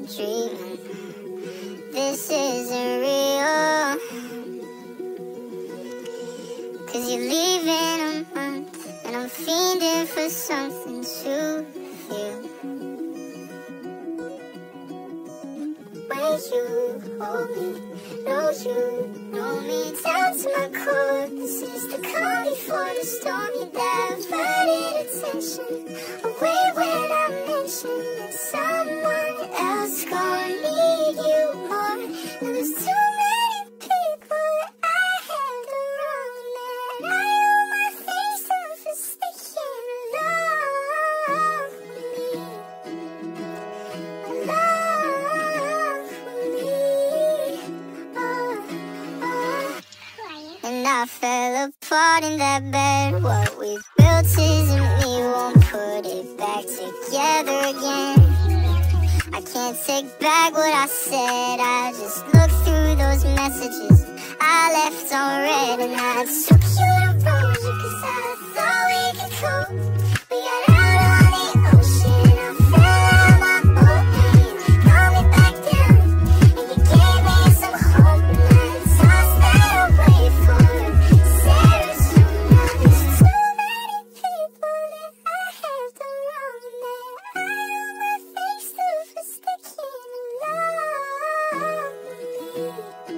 dreaming. This isn't real, 'cause you're leaving a month, and I'm fiending for something to feel. When you hold me, you know me down to my core. This is the calm before the storm. You diverted attention away when I mentioned that someone else gonna need you more. And there's too many people that I had the wrong man. I owe my face up for sticking along with me. Along with me. And I fell apart in that bed. What we built isn't me, won't put it back together again. I can't take back what I said. I just looked through those messages I left on red, and I took you to Rosa 'cause I thought we could cope. We got out on the ocean, I fell out my boat, and you called me back down, and you gave me some hope, and I tossed that away for Sarasota. There's too many people that I have the wrong man. I owe my face to for sticking along with me.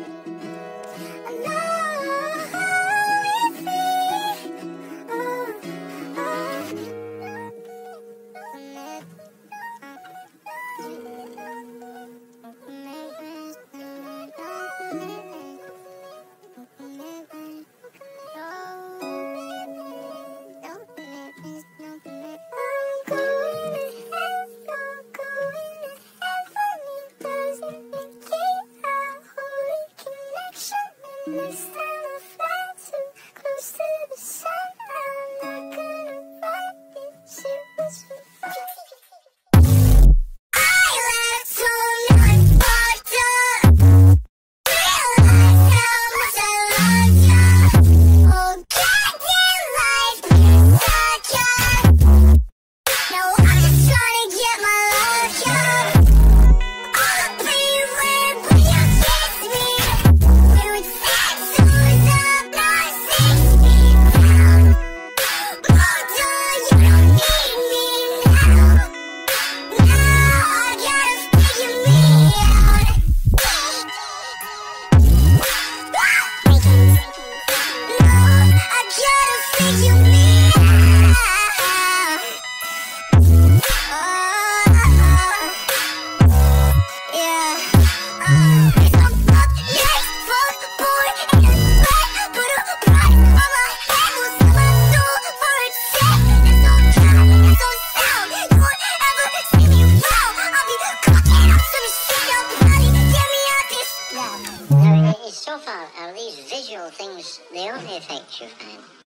Next time I fly too close to the sun, I'm not gonna fight this. It was for fun. I left so many fucked up. Realize how much I love you. Oh, goddamn life is such a. Now I'm just trying to get my love up. All the pain when you kiss me. We would so far, are these visual things the only effects you find?